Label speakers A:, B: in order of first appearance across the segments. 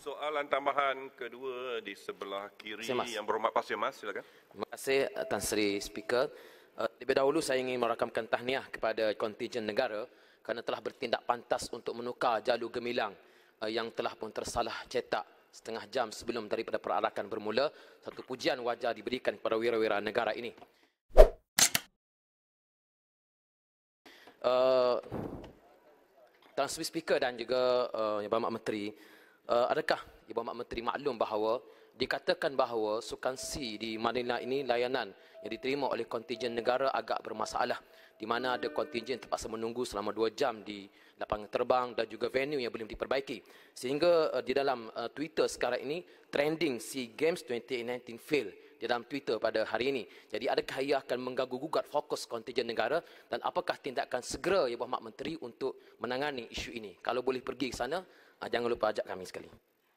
A: Soalan tambahan kedua di sebelah kiri yang berhormat Pasir Mas, silakan.
B: Terima kasih Tan Sri Speaker. Lebih dahulu saya ingin merakamkan tahniah kepada kontingen negara kerana telah bertindak pantas untuk menukar jalur gemilang yang telah pun tersalah cetak setengah jam sebelum daripada perarakan bermula. Satu pujian wajar diberikan kepada wira-wira negara ini. Tan Sri Speaker dan juga Yang Berhormat Menteri, adakah Yang Berhormat Menteri maklum bahawa dikatakan bahawa sukan C di Manila ini layanan yang diterima oleh kontingen negara agak bermasalah, di mana ada kontingen terpaksa menunggu selama 2 jam di lapangan terbang dan juga venue yang belum diperbaiki. Sehingga di dalam Twitter sekarang ini trending SEA Games 2019 fail di dalam Twitter pada hari ini. Jadi adakah ia akan mengganggu-gugat fokus kontingen negara dan apakah tindakan segera Yang Berhormat Menteri untuk menangani isu ini? Kalau boleh pergi ke sana, jangan lupa ajak kami sekali.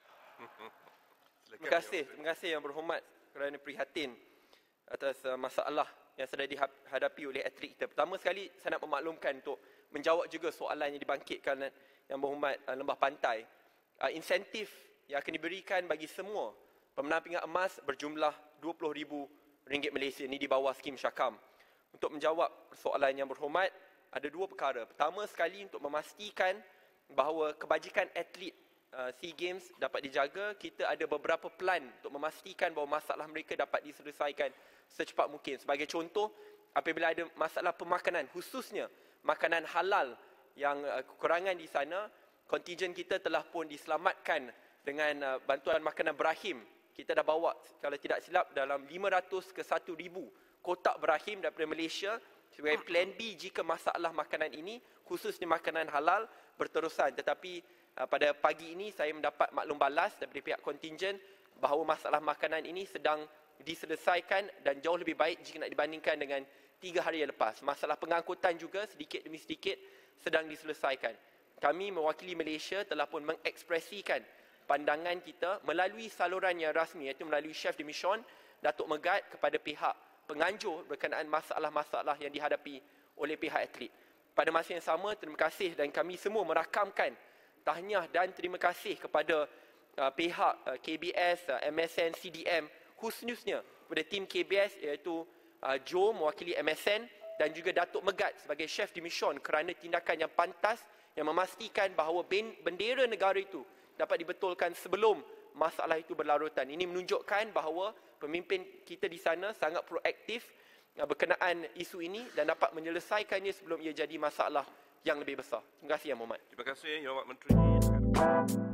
C: Terima kasih Yang Berhormat kerana prihatin atas masalah yang sedang dihadapi oleh atlet kita. Pertama sekali saya nak memaklumkan untuk menjawab juga soalan yang dibangkitkan Yang Berhormat Lembah Pantai. Insentif yang akan diberikan bagi semua pemenang pingat emas berjumlah RM20,000 Malaysia ini di bawah skim Syakam. Untuk menjawab soalan Yang Berhormat, ada 2 perkara. Pertama sekali untuk memastikan bahawa kebajikan atlet SEA Games dapat dijaga, kita ada beberapa plan untuk memastikan bahawa masalah mereka dapat diselesaikan secepat mungkin. Sebagai contoh, apabila ada masalah pemakanan, khususnya makanan halal yang kekurangan di sana, kontingen kita telah pun diselamatkan dengan bantuan makanan Brahim. Kita dah bawa, kalau tidak silap, dalam 500 ke 1,000 kotak Brahim daripada Malaysia sebagai plan B jika masalah makanan ini, khususnya makanan halal, berterusan. Tetapi pada pagi ini saya mendapat maklum balas daripada pihak kontingen bahawa masalah makanan ini sedang diselesaikan dan jauh lebih baik jika nak dibandingkan dengan 3 hari yang lepas. Masalah pengangkutan juga sedikit demi sedikit sedang diselesaikan. Kami mewakili Malaysia telah pun mengekspresikan pandangan kita melalui saluran yang rasmi, iaitu melalui Chef de Mission Datuk Megat kepada pihak penganjur berkenaan masalah-masalah yang dihadapi oleh pihak atlet. Pada masa yang sama, terima kasih dan kami semua merakamkan tahniah dan terima kasih kepada pihak KBS, MSN, CDM, khususnya kepada tim KBS iaitu Joe mewakili MSN dan juga Datuk Megat sebagai Chef de Mission kerana tindakan yang pantas yang memastikan bahawa bendera negara itu dapat dibetulkan sebelum masalah itu berlarutan. Ini menunjukkan bahawa pemimpin kita di sana sangat proaktif berkenaan isu ini dan dapat menyelesaikannya sebelum ia jadi masalah yang lebih besar. Terima kasih Yang Berhormat.
A: Terima kasih Yang Berhormat Menteri.